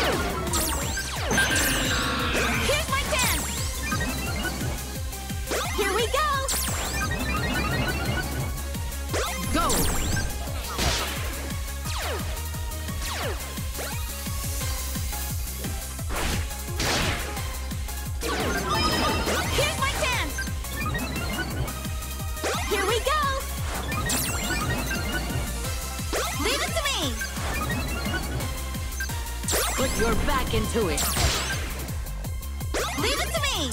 Here's my chance! Here we go! Go! Here's my chance! Here we go! Leave it to me! Put your back into it. Leave it to me!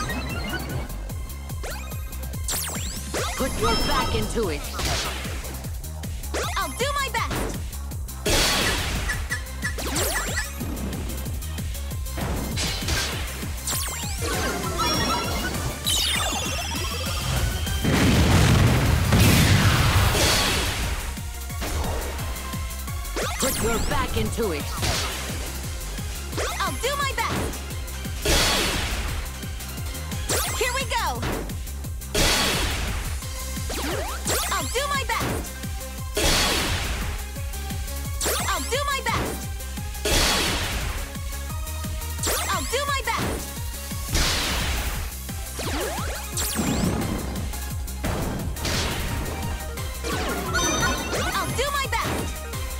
Put your back into it. I'll do my best! Put your back into it. I'll do my best! Here we go! I'll do my best! I'll do my best! I'll do my best! I'll do my best!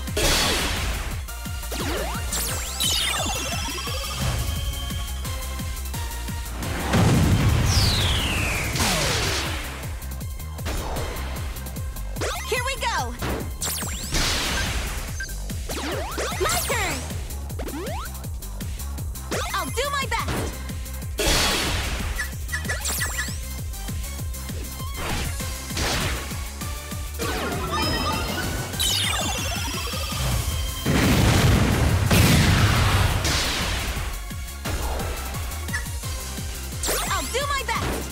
Here we go! My turn! I'll do my best! I'll do my best!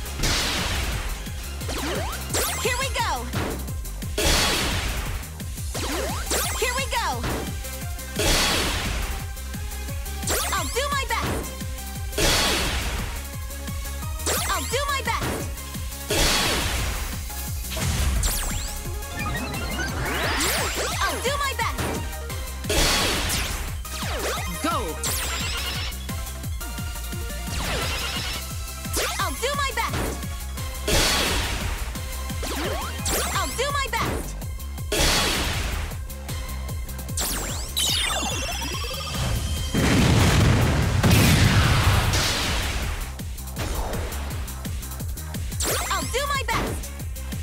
Here we go! Here we go! I'll do my best! I'll do my best! I'll do my best! Go! I'll do my best! I'll do my best! I'll do my best!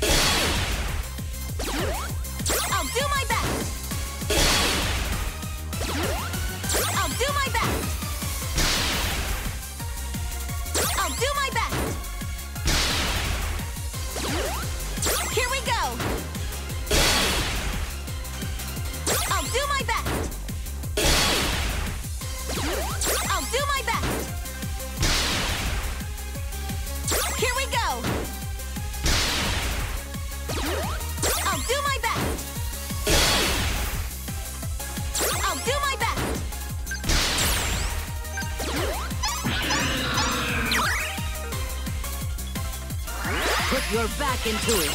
I'll do my best! I'll do my best! I'll do my best! Here we go! I'll do my best! I'll do my best! Here we go! I'll do my best! I'll do my best! Put your back into it.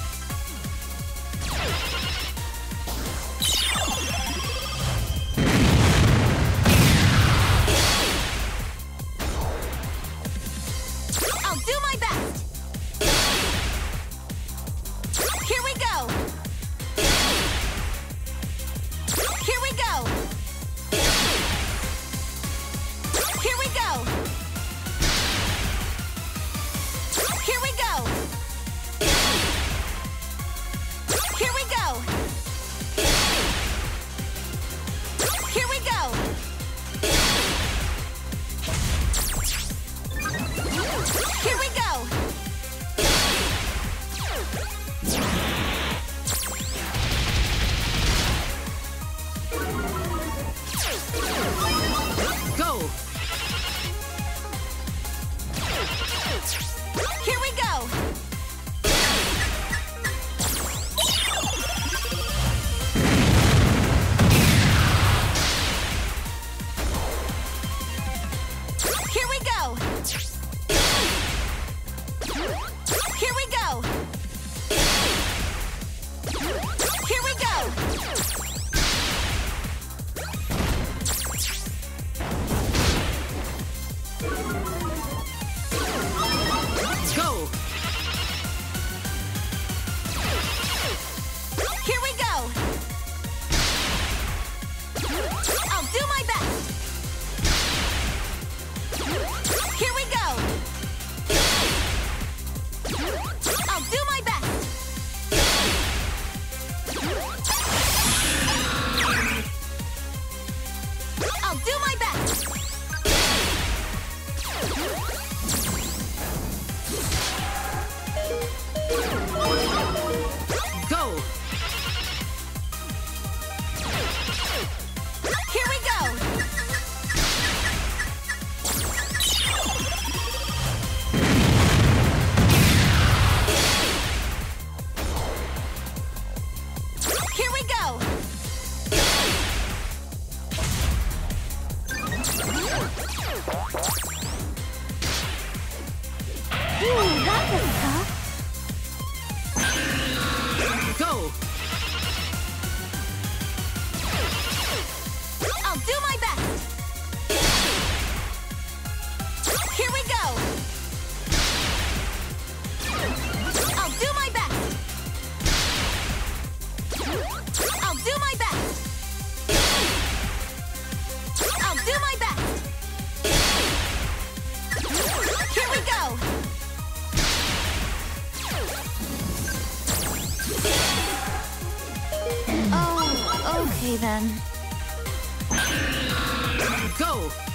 I'll do my best! Here we go! Here we go! Here we go! Here we go! I'll do my best! Go! Here we go! Here we go! Ooh, that was tough. Go! I'll do my best! Here we go! I'll do my best! I'll do my best! I'll do my best! Here we go! Oh, okay then. Go!